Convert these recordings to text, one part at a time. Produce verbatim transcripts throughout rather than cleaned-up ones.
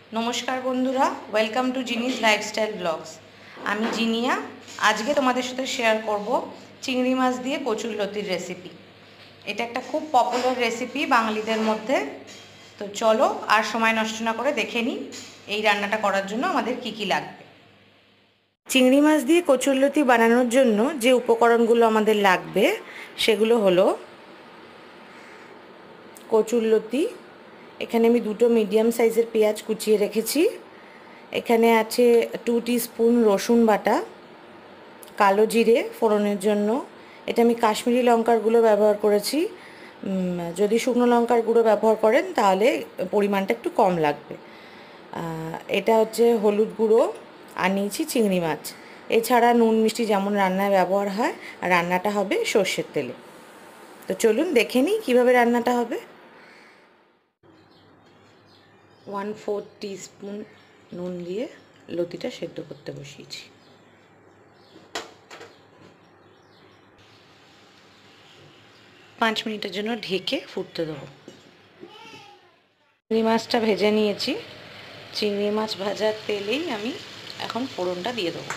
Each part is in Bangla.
नमस्कार बंधुरा welcome to Jinis lifestyle vlogs. आमी जिनिया आज के तुम्हारे साथे शेयर करब चिंगड़ी माछ दिए कचुरलतिर रेसिपि। এটা একটা খুব পপুলার রেসিপি বাঙালিদের মধ্যে। তো চলো আর সময় নষ্ট না করে দেখে নিই এই রান্নাটা করার জন্য আমাদের কি কি লাগবে। চিংড়ি মাছ দিয়ে কচুরলতি বানানোর জন্য যে উপকরণগুলো আমাদের লাগবে সেগুলো হলো কচুরলতি, এখানে আমি দুটো মিডিয়াম সাইজের পেঁয়াজ কুচিয়ে রেখেছি, এখানে আছে টু টিস্পুন রসুন বাটা, কালো জিরে ফোড়নের জন্য, এটা আমি কাশ্মীরি লঙ্কার গুঁড়ো ব্যবহার করেছি, যদি শুকনো লঙ্কার গুঁড়ো ব্যবহার করেন তাহলে পরিমাণটা একটু কম লাগবে। এটা হচ্ছে হলুদ গুঁড়ো, আর নিয়েছি চিংড়ি মাছ। এছাড়া নুন মিষ্টি যেমন রান্নায় ব্যবহার হয়, রান্নাটা হবে সর্ষের তেলে। তো চলুন দেখে নিই কীভাবে রান্নাটা হবে। ওয়ান ফোর টিস্পুন নুন দিয়ে লতিটা সেদ্ধ করতে বসিয়েছি। পাঁচ মিনিটের জন্য ঢেকে ফুটতে দেবো। চিংড়ি মাছটা ভেজে নিয়েছি, চিংড়ি মাছ ভাজার তেলেই আমি এখন ফোড়নটা দিয়ে দেবো।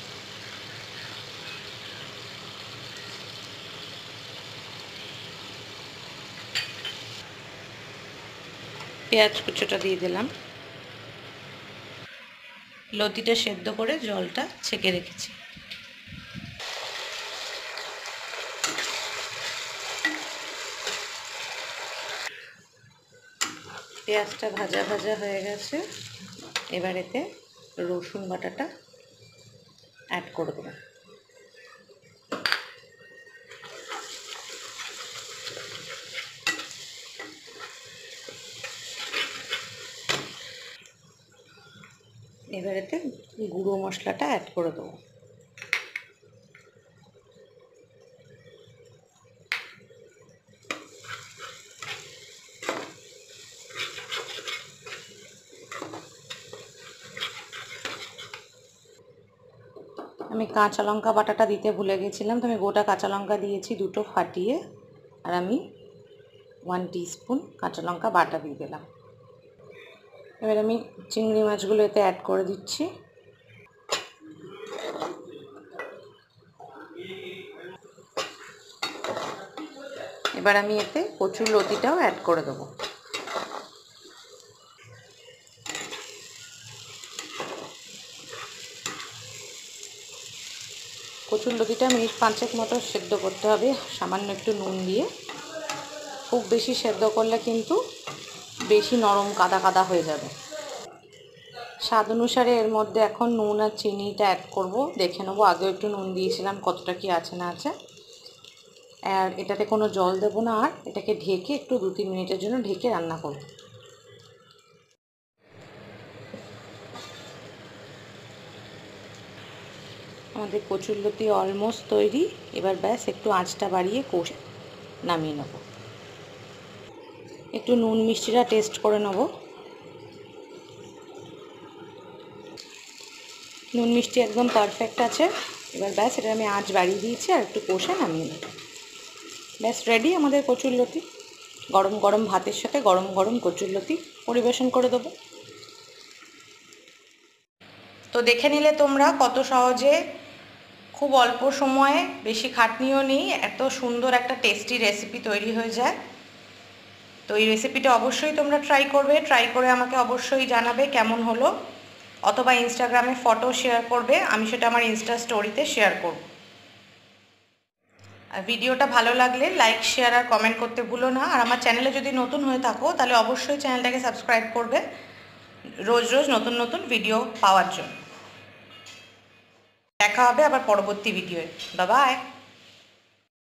পেঁয়াজ কুচোটা দিয়ে দিলাম, লতিটা সেদ্ধ করে জলটা ছেঁকে রেখেছি। পেঁয়াজটা ভাজা ভাজা হয়ে গেছে, এবার এতে রসুন বাটাটা অ্যাড করে দেবো। এবার এতে গুঁড়ো মশলাটা অ্যাড করে দেবো। আমি কাঁচা লঙ্কা বাটাটা দিতে ভুলে গেছিলাম, তো আমি গোটা কাঁচা লঙ্কা দিয়েছি দুটো ফাটিয়ে, আর আমি ওয়ান টিস্পুন কাঁচা লঙ্কা বাটা দিয়ে দিলাম। এবার আমি চিংড়ি মাছগুলো এতে অ্যাড করে দিচ্ছি। এবার আমি এতে কচুরলতিটাও অ্যাড করে দেবো। কচুরলতিটা মিনিট পাঁচেক মতো সেদ্ধ করতে হবে সামান্য একটু নুন দিয়ে। খুব বেশি সেদ্ধ করলে কিন্তু বেশি নরম কাদা কাদা হয়ে যাবে। স্বাদ অনুসারে এর মধ্যে এখন নুন আর চিনিটা অ্যাড করব, দেখে নেবো। আগেও একটু নুন দিয়েছিলাম, কতটা কি আছে না আছে। আর এটাতে কোনো জল দেবো না, আর এটাকে ঢেকে একটু দু তিন মিনিটের জন্য ঢেকে রান্না করব। আমাদের কচুরলতি অলমোস্ট তৈরি। এবার ব্যাস একটু আঁচটা বাড়িয়ে কষে নামিয়ে নেব। একটু নুন মিষ্টিটা টেস্ট করে নেব। নুন মিষ্টি একদম পারফেক্ট আছে। এবার ব্যাস এটা আমি আঁচ বাড়িয়ে দিয়েছি, আর একটু কষে নামিয়ে নেব। ব্যাস রেডি আমাদের কচুরলতি। গরম গরম ভাতের সাথে গরম গরম কচুরলতি পরিবেশন করে দেবো। তো দেখে নিলে তোমরা কত সহজে, খুব অল্প সময়ে, বেশি খাটনিও নেই, এত সুন্দর একটা টেস্টি রেসিপি তৈরি হয়ে যায়। তো এই রেসিপিটা অবশ্যই তোমরা ট্রাই করবে, ট্রাই করে আমাকে অবশ্যই জানাবে কেমন হলো, অথবা ইনস্টাগ্রামে ফটো শেয়ার করবে, আমি সেটা আমার ইনস্টা স্টোরিতে শেয়ার করব। আর ভিডিওটা ভালো লাগলে লাইক শেয়ার আর কমেন্ট করতে ভুলো না। আর আমার চ্যানেলে যদি নতুন হয়ে থাকো তাহলে অবশ্যই চ্যানেলটাকে সাবস্ক্রাইব করবে রোজ রোজ নতুন নতুন ভিডিও পাওয়ার জন্য। দেখা হবে আবার পরবর্তী ভিডিওয়ে। Bye bye.